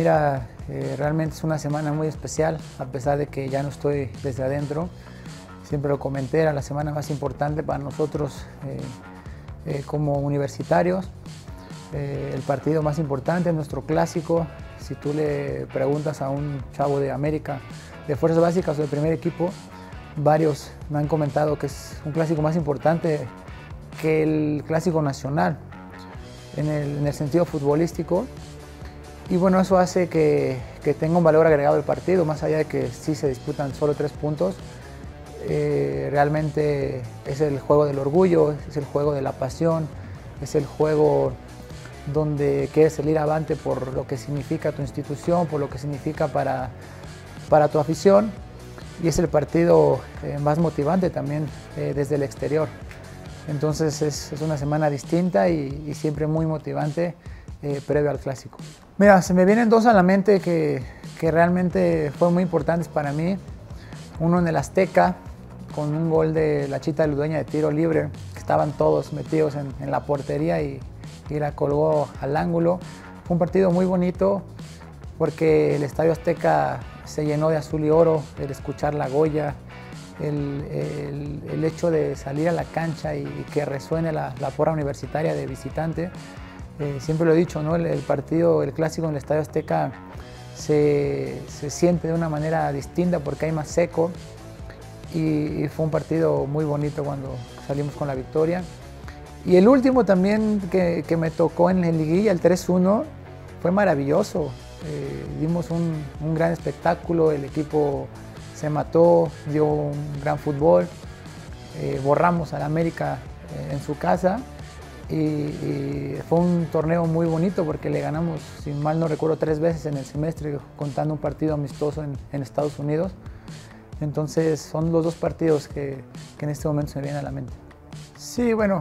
Mira, realmente es una semana muy especial, a pesar de que ya no estoy desde adentro. Siempre lo comenté, era la semana más importante para nosotros como universitarios. El partido más importante, nuestro clásico. Si tú le preguntas a un chavo de América, de fuerzas básicas o de primer equipo, varios me han comentado que es un clásico más importante que el clásico nacional en el sentido futbolístico. Y bueno, eso hace que tenga un valor agregado el partido, más allá de que sí se disputan solo 3 puntos. Realmente es el juego del orgullo, es el juego de la pasión, es el juego donde quieres salir avante por lo que significa tu institución, por lo que significa para tu afición, y es el partido más motivante también desde el exterior. Entonces es una semana distinta y siempre muy motivante previo al clásico. Mira, se me vienen dos a la mente que realmente fueron muy importantes para mí. Uno en el Azteca, con un gol de la Chita Ludueña de tiro libre, que estaban todos metidos en la portería y la colgó al ángulo. Fue un partido muy bonito porque el Estadio Azteca se llenó de azul y oro, el escuchar la Goya, el hecho de salir a la cancha y que resuene la porra universitaria de visitante. Siempre lo he dicho, ¿no? El partido, el clásico en el Estadio Azteca se siente de una manera distinta porque hay más seco y fue un partido muy bonito cuando salimos con la victoria. Y el último también que me tocó en liguilla, el 3-1, fue maravilloso. Dimos un gran espectáculo, el equipo se mató, dio un gran fútbol, borramos al América en su casa y fue un torneo muy bonito porque le ganamos, si mal no recuerdo, 3 veces en el semestre, contando un partido amistoso en Estados Unidos. Entonces son los dos partidos que en este momento se me vienen a la mente. Sí, bueno,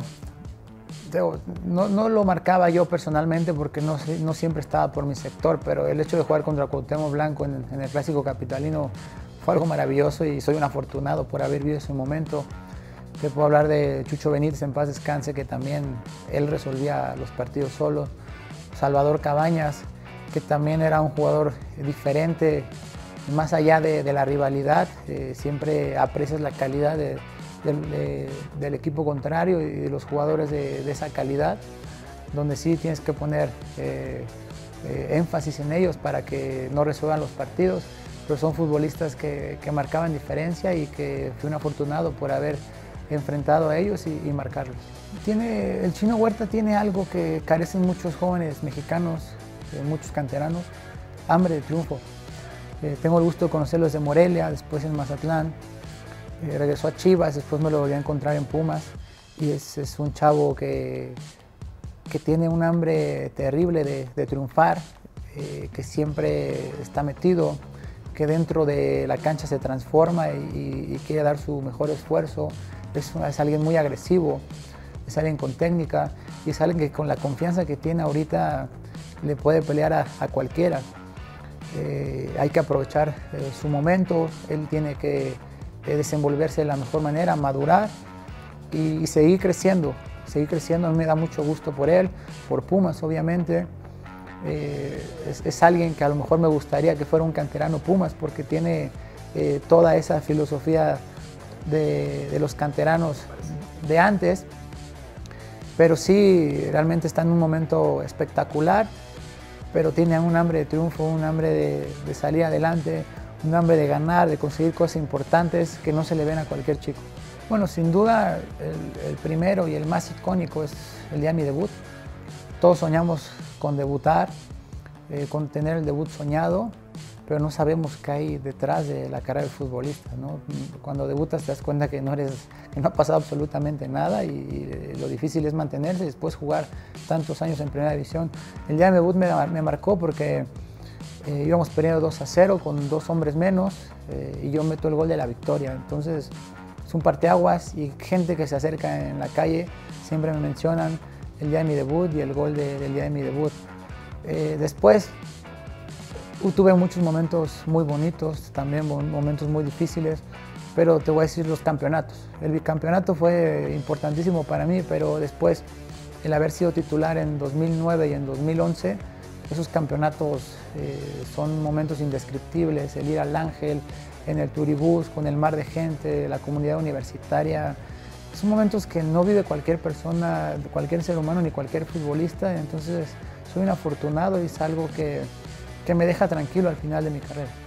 no lo marcaba yo personalmente porque no siempre estaba por mi sector, pero el hecho de jugar contra Cuauhtémoc Blanco en el Clásico Capitalino fue algo maravilloso y soy un afortunado por haber vivido ese momento. Te puedo hablar de Chucho Benítez, en paz descanse, que también él resolvía los partidos solo. Salvador Cabañas, que también era un jugador diferente, más allá de la rivalidad, siempre aprecias la calidad del equipo contrario y de los jugadores de esa calidad, donde sí tienes que poner énfasis en ellos para que no resuelvan los partidos, pero son futbolistas que marcaban diferencia y que fui un afortunado por haber enfrentado a ellos y marcarlos. El Chino Huerta tiene algo que carecen muchos jóvenes mexicanos, muchos canteranos: hambre de triunfo. Tengo el gusto de conocerlo desde Morelia, después en Mazatlán. Regresó a Chivas, después me lo volví a encontrar en Pumas y es un chavo que tiene un hambre terrible de triunfar, que siempre está metido, que dentro de la cancha se transforma y quiere dar su mejor esfuerzo. Es alguien muy agresivo, es alguien con técnica y es alguien que con la confianza que tiene ahorita le puede pelear a cualquiera. Hay que aprovechar su momento, él tiene que desenvolverse de la mejor manera, madurar y seguir creciendo. A mí me da mucho gusto por él, por Pumas obviamente. Es alguien que a lo mejor me gustaría que fuera un canterano Pumas porque tiene toda esa filosofía de los canteranos de antes, pero sí, realmente está en un momento espectacular, pero tiene un hambre de triunfo, un hambre de salir adelante, un hambre de ganar, de conseguir cosas importantes que no se le ven a cualquier chico. Bueno, sin duda el primero y el más icónico es el día de mi debut. Todos soñamos con debutar, con tener el debut soñado, pero no sabemos qué hay detrás de la carrera del futbolista, ¿no? Cuando debutas te das cuenta que no ha pasado absolutamente nada y lo difícil es mantenerse y después jugar tantos años en primera división. El día de mi debut me marcó porque íbamos perdiendo 2-0 con 2 hombres menos y yo meto el gol de la victoria. Entonces es un parteaguas y gente que se acerca en la calle siempre me mencionan el día de mi debut y el gol del día de mi debut. Después tuve muchos momentos muy bonitos, también momentos muy difíciles, pero te voy a decir los campeonatos. El bicampeonato fue importantísimo para mí, pero después el haber sido titular en 2009 y en 2011 esos campeonatos son momentos indescriptibles, el ir al Ángel, en el turibús, con el mar de gente, la comunidad universitaria. Son momentos que no vive cualquier persona, cualquier ser humano ni cualquier futbolista, entonces soy un afortunado y es algo que me deja tranquilo al final de mi carrera.